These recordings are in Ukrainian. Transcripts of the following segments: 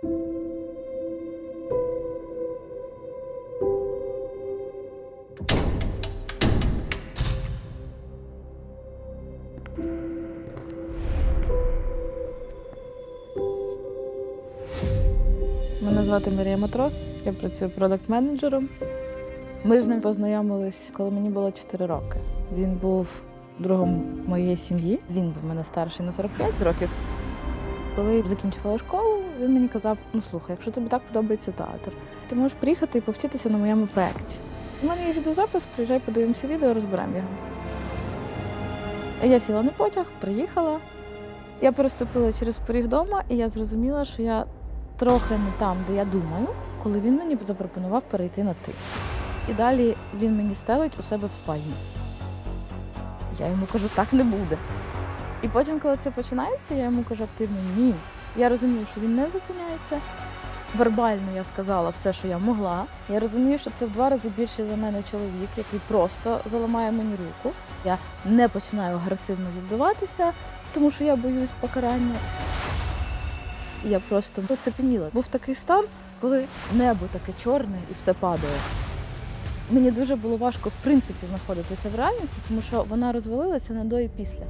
Мене звати Марія Матрос, я працюю продакт-менеджером. Ми з ним познайомились, коли мені було 4 роки. Він був другом моєї сім'ї, він був мене старший на 45 років. Коли я закінчувала школу, він мені казав: ну слухай, якщо тобі так подобається театр, ти можеш приїхати і повчитися на моєму проєкті. У мене є відеозапис, приїжджай, подивимося відео, розберемо його. Я сіла на потяг, приїхала. Я переступила через поріг вдома, і я зрозуміла, що я трохи не там, де я думаю, коли він мені запропонував перейти на «ти». І далі він мені стелить у себе в спальні. Я йому кажу: так не буде. І потім, коли це починається, я йому кажу активно: ні. Я розумію, що він не зупиняється. Вербально я сказала все, що я могла. Я розумію, що це в 2 рази більше за мене чоловік, який просто заламає мені руку. Я не починаю агресивно відбиватися, тому що я боюсь покарання. І я просто оцепеніла. Був такий стан, коли небо таке чорне і все падає. Мені дуже було важко, в принципі, знаходитися в реальності, тому що вона розвалилася на до і після.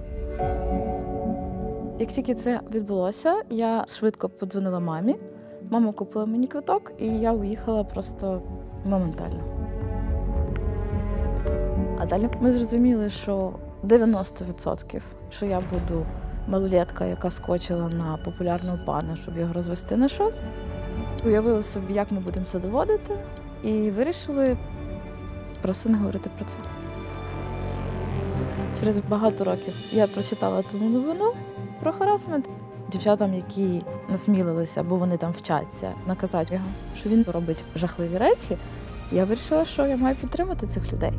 Як тільки це відбулося, я швидко подзвонила мамі. Мама купила мені квиток, і я уїхала просто моментально. А далі ми зрозуміли, що 90%, що я буду малолетка, яка скочила на популярного пана, щоб його розвести на щось. Уявили собі, як ми будемо це доводити, і вирішили просто не говорити про це. Через багато років я прочитала ту новину про харассмент. Дівчатам, які насмілилися, бо вони там вчаться, наказати його, що він робить жахливі речі, я вирішила, що я маю підтримати цих людей.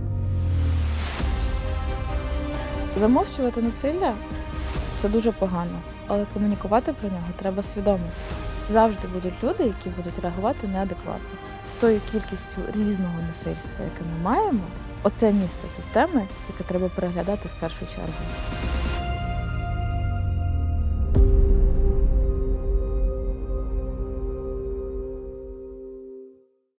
Замовчувати насилля – це дуже погано, але комунікувати про нього треба свідомо. Завжди будуть люди, які будуть реагувати неадекватно. З тою кількістю різного насильства, яке ми маємо, оце місце системи, яке треба переглядати в першу чергу.